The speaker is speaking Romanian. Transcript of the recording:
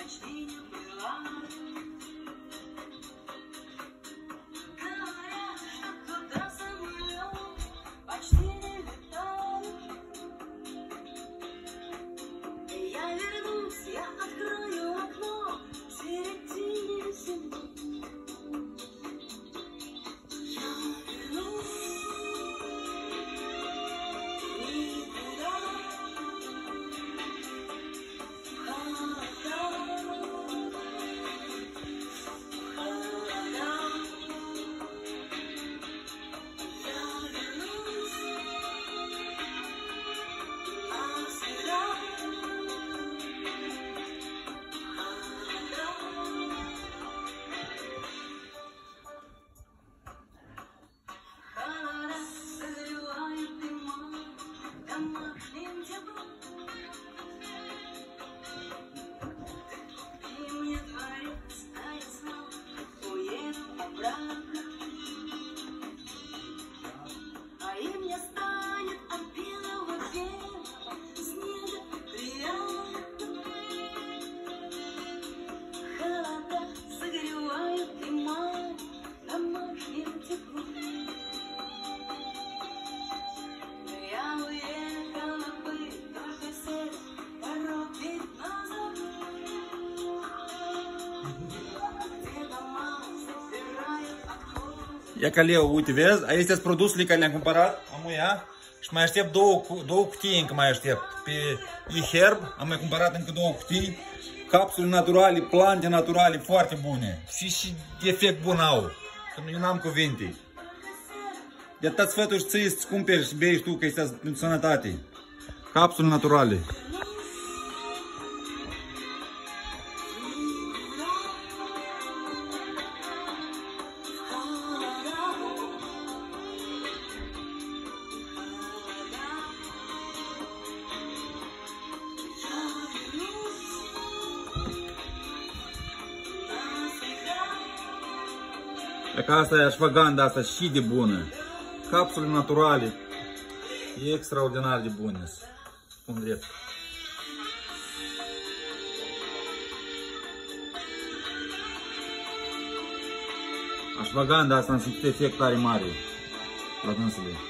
Ia că Leo, uite, vezi? Aici sunt produsele care le-am cumpărat. Am ia. Și mai aștept două cutii încă mai aștept. Pe e-herb am mai cumpărat încă 2 cutii. Capsule naturale, plante naturale foarte bune. Și efect bun au. Că eu n-am cuvinte. De atât sfături ții să cumperi și bei tu că este pentru sănătate. Capsule naturale. Că asta e ashwagandha asta și de bună. Capsule naturale. E extraordinar de bune. Spun drept. Ashwagandha asta înseamnă efect tare mare la dânsele.